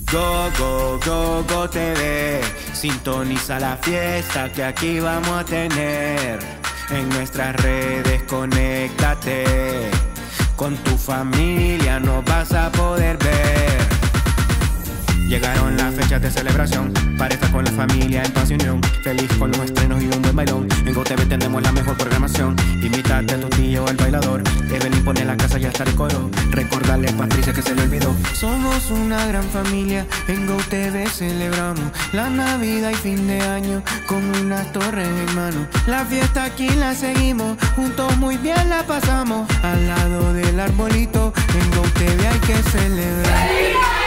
Go, go, go, go TV. Sintoniza la fiesta que aquí vamos a tener. En nuestras redes conéctate. Con tu familia nos vas a poder ver. Llegaron las fechas de celebración para estar con la familia en paz y unión. Feliz con los estrenos y un buen bailón. En GoTV tenemos la mejor programación. Invítate a tu tío al bailador. Deben imponer la casa y hasta el coro. Recordarle a Patricia que se le olvidó. Somos una gran familia. En GoTV celebramos la Navidad y fin de año con unas torres en mano. La fiesta aquí la seguimos. Juntos muy bien la pasamos. Al lado del arbolito. En GoTV hay que celebrar.